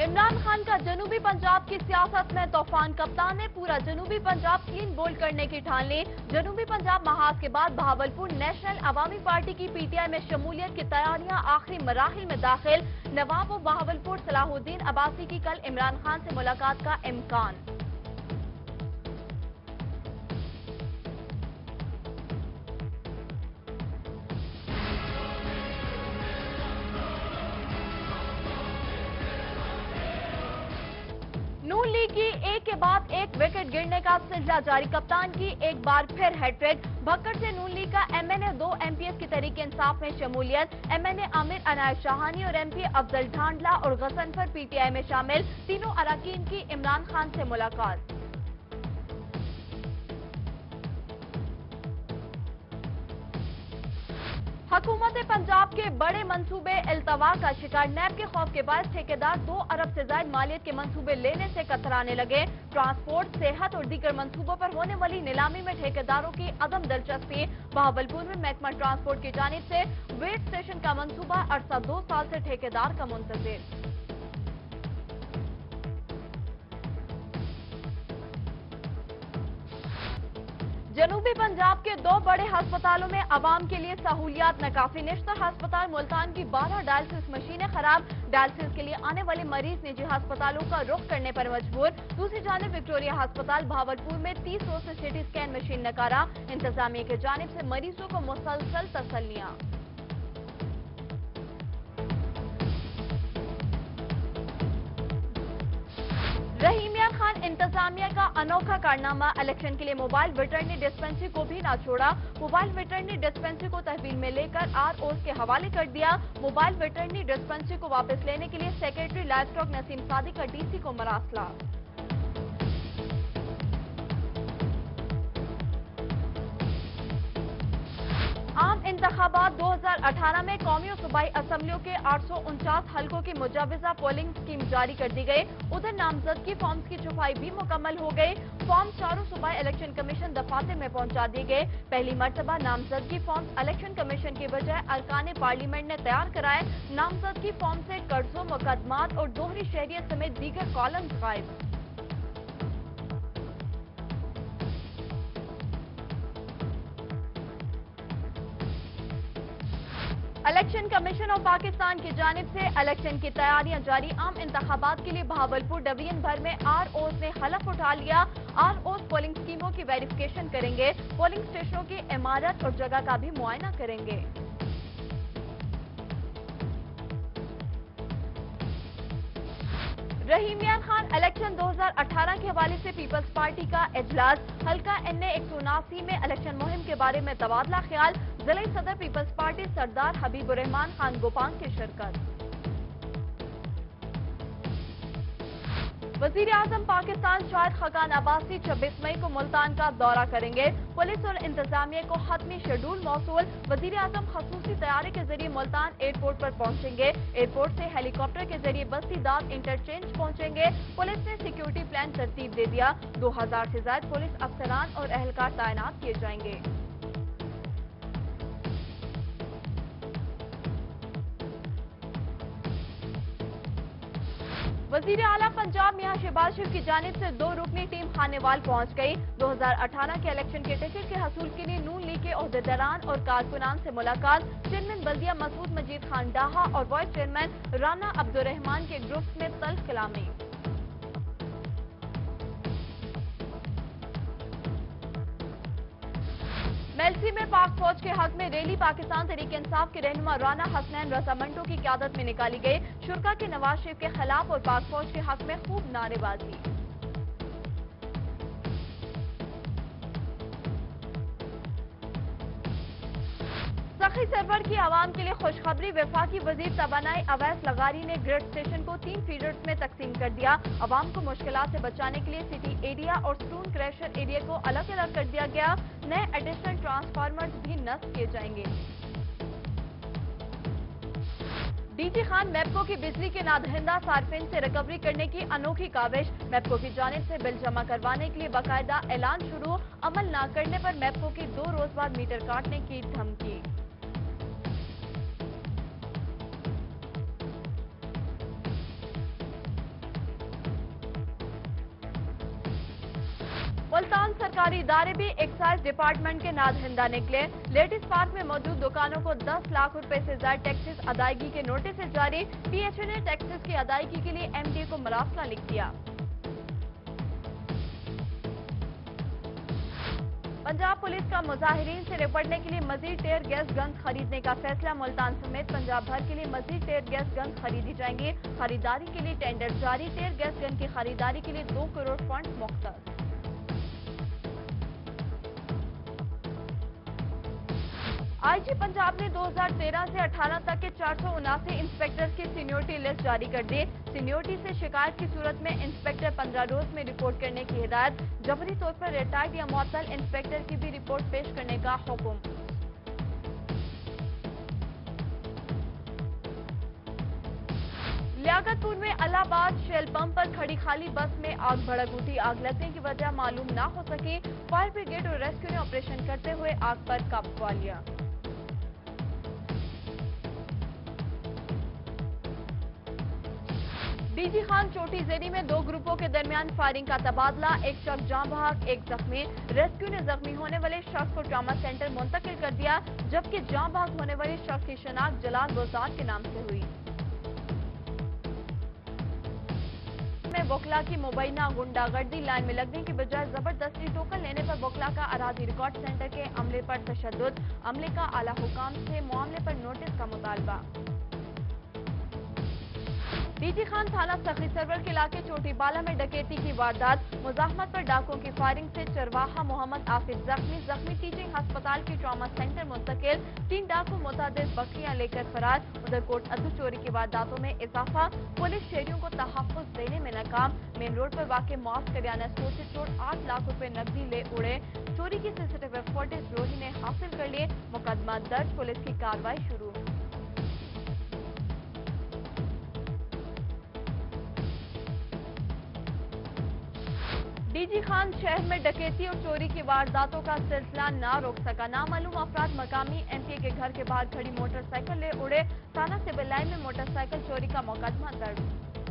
इमरान खान का जनूबी पंजाब की सियासत में तूफान। कप्तान ने पूरा जनूबी पंजाब क्लीन बोल्ड करने की ठान ली। जनूबी पंजाब महाज के बाद बहावलपुर नेशनल अवामी पार्टी की पीटीआई में शमूलियत की तैयारियां आखिरी मराहिल में दाखिल। नवाब व बहावलपुर सलाहुद्दीन अब्बासी की कल इमरान खान से मुलाकात का इम्कान। नून लीग की एक के बाद एक विकेट गिरने का सिलसिला जारी। कप्तान की एक बार फिर हैट्रिक। भक्कड़ से नून लीग का एमएनए 2 एमपीएस की तहरीक इंसाफ में शमूलियत। एमएनए आमिर अनायत शाहानी और एमपी अफजल ढांडला और गजनफर पीटीआई में शामिल। तीनों अरकान की इमरान खान से मुलाकात। हुकूमत पंजाब के बड़े मंसूबे इल्तवा का शिकार। नैब के खौफ के बाद ठेकेदार 2 अरब से ज्यादा मालियत के मंसूबे लेने से कतराने लगे। ट्रांसपोर्ट, सेहत और दीगर मंसूबों पर होने वाली नीलामी में ठेकेदारों की अदम दिलचस्पी। बहावलपुर में महकमा ट्रांसपोर्ट की जानिब से वेट स्टेशन का मंसूबा अरसा 2 साल से ठेकेदार का मुंतजिर। जनूबी पंजाब के 2 बड़े अस्पतालों में आवाम के लिए सहूलियात नाकाफी। निश्तर अस्पताल मुल्तान की 12 डायलिसिस मशीनें खराब। डायलिसिस के लिए आने वाले मरीज निजी अस्पतालों का रुख करने पर मजबूर। दूसरी जानिब विक्टोरिया अस्पताल भावलपुर में 30 रोज से सिटी स्कैन मशीन नकारा। इंतजामिया की जानिब से मरीजों को मुसलसल तसल्लियां। रही इमरान खान इंतजामिया का अनोखा कारनामा। इलेक्शन के लिए मोबाइल वेटरनरी डिस्पेंसरी को भी ना छोड़ा। मोबाइल वेटरनरी डिस्पेंसरी को तहवील में लेकर आरओज के हवाले कर दिया। मोबाइल वेटरनरी डिस्पेंसरी को वापस लेने के लिए सेक्रेटरी लाइफ स्टॉक नसीम सादी का डीसी को मरासला। आम इंतखाबात 2018 में कौमी और सूबाई असम्बलियों के 849 हल्कों की मुजवजा पोलिंग स्कीम जारी कर दी गई। उधर नामजदगी फॉर्म्स की छुपाई भी मुकम्मल हो गई। फॉर्म चारों सूबाई इलेक्शन कमीशन दफातर में पहुंचा दिए गए। पहली मरतबा नामजदगी फॉर्म्स इलेक्शन कमीशन के बजाय अरकान पार्लियामेंट ने तैयार कराए। नामजदगी फॉर्म से कर्जों, मुकदमात और दोहरी शहरियत समेत दीगर कॉलम्स गायब। इलेक्शन कमीशन ऑफ पाकिस्तान की जानिब से इलेक्शन की तैयारियां जारी। आम इंतखाबात के लिए बहावलपुर डिवीजन भर में आरओज ने हलफ उठा लिया। आरओज पोलिंग स्कीमों की वेरिफिकेशन करेंगे। पोलिंग स्टेशनों की इमारत और जगह का भी मुआयना करेंगे। रही इमरान खान इलेक्शन 2018 के हवाले से पीपल्स पार्टी का इजलास। हल्का एनए 179 में इलेक्शन मुहिम के बारे में तबादला ख्याल। जिला सदर पीपल्स पार्टी सरदार हबीबुर रहमान खान गोपान की शिरकत। वजीर आजम पाकिस्तान शाहिद खकान अब्बासी 26 मई को मुल्तान का दौरा करेंगे। पुलिस और इंतजामिया को हतमी शेड्यूल मौसूल। वजीर आजम खसूसी तैयारी के जरिए मुल्तान एयरपोर्ट पर पहुंचेंगे। एयरपोर्ट से हेलीकॉप्टर के जरिए बस्तीदार इंटरचेंज पहुंचेंगे। पुलिस ने सिक्योरिटी प्लान तरतीब दे दिया। 2000 से ज्यादा पुलिस अफसरान और एहलकार तैनात किए जाएंगे। वजीर आला पंजाब मियां शहबाज शरीफ की जानिब से 2 रुकनी टीम खानेवाल पहुंच गई। 2018 के इलेक्शन के टिकट के हसूल के लिए नून लीग के ओहदेदारान और कारकुनान से मुलाकात। चेयरमैन बल्दिया मसूद मजीद खान डाहा और वाइस चेयरमैन राना अब्दुर्रहमान के ग्रुप में तल्ख कलामी। मेलसी में पाक फौज के हक में रैली पाकिस्तान तहरीक इंसाफ के रहनुमा राना हसनैन रजामंदों की क़यादत में निकाली गई। शुरा के नवाज शरीफ के खिलाफ और पाक फौज के हक में खूब नारेबाजी। सखी सरवर की आवाम के लिए खुशखबरी। वफाकी वजीर तवानाई अवैस लगारी ने ग्रिड स्टेशन को 3 फीडर्स में तकसीम कर दिया। आवाम को मुश्किलात से बचाने के लिए सिटी एरिया और स्टोन क्रैशर एरिया को अलग अलग कर दिया गया। नए एडिशनल ट्रांसफार्मर्स भी नस्ब किए जाएंगे। डीजी खान मैपको की बिजली के नादहिंदा सार्फिन से रिकवरी करने की अनोखी काविश। मैपको की जानिब से बिल जमा करवाने के लिए बाकायदा ऐलान शुरू। अमल न करने पर मैपको की 2 रोज बाद मीटर काटने की धमकी। मुल्तान सरकारी इदारे भी एक्साइज डिपार्टमेंट के नादहिंदा निकले। लेडीज पार्क में मौजूद दुकानों को 10 लाख रुपए से ज्यादा टैक्सेस अदायगी के नोटिस जारी। पीएचए ने टैक्सेस की अदायगी के लिए एमडी को मरासला लिख दिया। पंजाब पुलिस का मुजाहिरीन से निपटने के लिए मजीद टेयर गैस गन्स खरीदने का फैसला। मुल्तान समेत पंजाब भर के लिए मजीद टेयर गैस गन्स खरीदी जाएंगी। खरीदारी के लिए टेंडर जारी। टेयर गैस गन की खरीदारी के लिए 2 करोड़ फंड मुख्तर। आईजी पंजाब ने 2013 से 18 तक के 479 इंस्पेक्टर्स की सीनियोरिटी लिस्ट जारी कर दी। सीनियोरिटी से शिकायत की सूरत में इंस्पेक्टर 15 रोज में रिपोर्ट करने की हिदायत। जबरी तौर पर रिटायर्ड या मुअत्तल इंस्पेक्टर की भी रिपोर्ट पेश करने का हुक्म। लियाकतपुर में अलाहाबाद शेल पंप पर खड़ी खाली बस में आग भड़क उठी। आग लगने की वजह मालूम ना हो सकी। फायर ब्रिगेड और रेस्क्यू ने ऑपरेशन करते हुए आग पर काबू पा लिया। डीजी खान चोटी जेरी में 2 ग्रुपों के दरमियान फायरिंग का तबादला। एक शख्स जाँ बहक, एक जख्मी। रेस्क्यू ने जख्मी होने वाले शख्स को ट्रामा सेंटर मुंतकिल कर दिया, जबकि जाँ बहक होने वाले शख्स की शनाख्त जलाल गुलजार के नाम से हुई। में वकला की मुबैना गुंडागर्दी। लाइन में लगने की बजाय जबरदस्ती टोकन लेने पर वकला का अराजी रिकॉर्ड सेंटर के अमले पर तशद्दुद। अमले का आला हुकाम से मामले पर नोटिस का मुतालबा। डीजी खान थाना सखी सरवर के इलाके चोटीबाला में डकैती की वारदात। मुजाहमत पर डाकुओं की फायरिंग से चरवाहा मोहम्मद आसिफ जख्मी टीचिंग अस्पताल की ट्रामा सेंटर मुंतकिल। 3 डाकू मुतादिद बकरियां लेकर फरार। उधर कोट अद्दू चोरी की वारदातों में इजाफा। पुलिस शहरियों को तहफ्फुज देने में नाकाम। मेन रोड पर वाक़ मॉस करियाना स्टोर से चोर 8 लाख रुपए नकदी ले उड़े। चोरी की सीसीटीवी फुटेज रोही ने हासिल कर लिए। मुकदमा दर्ज, पुलिस की कार्रवाई शुरू। डीजी खान शहर में डकैती और चोरी की वारदातों का सिलसिला ना रोक सका। नामालूम अफराद मकामी एमपी के घर के बाहर खड़ी मोटरसाइकिल ले उड़े। थाना सिविल लाइन में मोटरसाइकिल चोरी का मुकदमा दर्ज।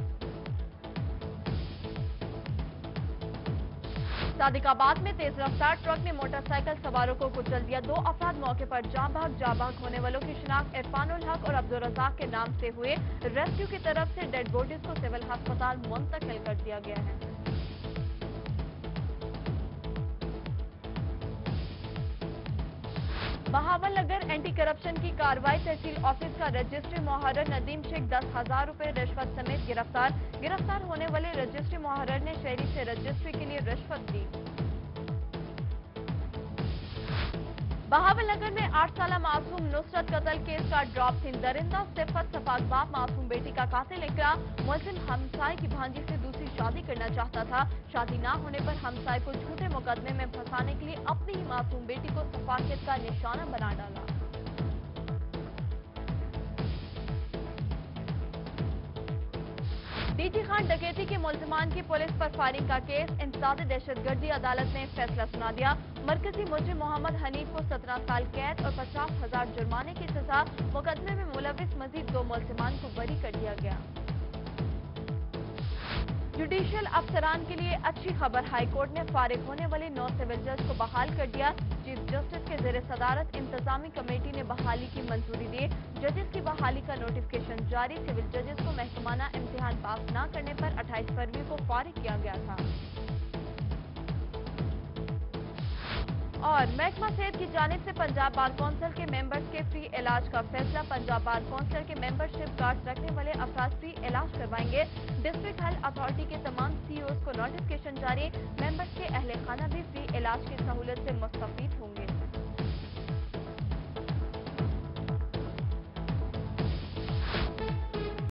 सादिकाबाद में तेज रफ्तार ट्रक ने मोटरसाइकिल सवारों को कुचल दिया। 2 अफराद मौके पर जाँ बहक होने वालों की शिनाख्त इरफानुल हक और अब्दुल रज़ाक के नाम से हुए। रेस्क्यू की तरफ से डेड बॉडीज को सिविल अस्पताल मुंतकिल कर दिया गया है। बहावल नगर एंटी करप्शन की कार्रवाई। तहसील ऑफिस का रजिस्ट्री मुहर्रर नदीम शेख 10,000 रुपए रिश्वत समेत गिरफ्तार होने वाले रजिस्ट्री मुहर्रर ने शहरी से रजिस्ट्री के लिए रिश्वत दी। बहावल नगर में 8 साला मासूम नुसरत कत्ल केस का ड्रॉप थी। दरिंदा सिफत सफाक बाप मासूम बेटी का कातिल निकला। मुलजिम हमसाय की भांजी से दूसरी शादी करना चाहता था। शादी ना होने पर हमसाय को झूठे मुकदमे में फंसाने के लिए अपनी ही मासूम बेटी को सफाकियत का निशाना बना डाला। डीजी खान डकैती के मुल्जिमान की पुलिस पर फायरिंग का केस। इंसदाद दहशतगर्दी अदालत ने फैसला सुना दिया। मरकजी मुलजिम मोहम्मद हनीफ को 17 साल कैद और 50,000 जुर्माने की सजा। मुकदमे में मुलविस मजीद 2 मुल्जिमान को बरी कर दिया गया। जुडिशियल अफसरान के लिए अच्छी खबर। हाईकोर्ट ने फारिग होने वाले 9 सिविल जज को बहाल कर दिया। चीफ जस्टिस के ज़ेरे सदारत इंतजामी कमेटी ने बहाली की मंजूरी दी। जजेस की बहाली का नोटिफिकेशन जारी। सिविल जजेस को महकमाना इम्तिहान पास न करने पर 28 फरवरी को फारिग किया गया था। और महकमा सेहत की जानिब से पंजाब बार कौंसिल के मेंबर्स के फ्री इलाज का फैसला। पंजाब बार कौंसिल के मेंबरशिप कार्ड रखने वाले अफराद फ्री इलाज करवाएंगे। डिस्ट्रिक्ट हेल्थ अथॉरिटी के तमाम सीईओज को नोटिफिकेशन जारी। मेंबर्स के अहले खाना भी फ्री इलाज की सहूलत से मुस्तफीद होंगे।